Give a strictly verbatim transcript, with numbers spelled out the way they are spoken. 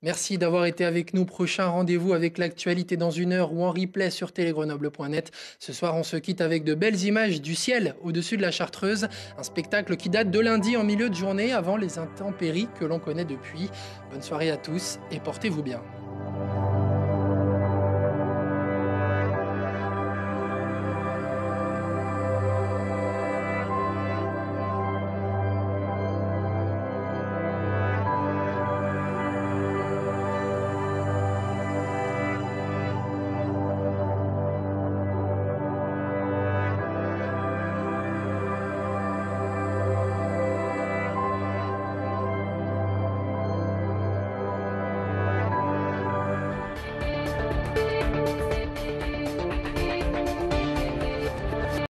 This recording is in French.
Merci d'avoir été avec nous. Prochain rendez-vous avec l'actualité dans une heure ou en replay sur télégrenoble point net. Ce soir, on se quitte avec de belles images du ciel au-dessus de la Chartreuse. Un spectacle qui date de lundi en milieu de journée avant les intempéries que l'on connaît depuis. Bonne soirée à tous et portez-vous bien.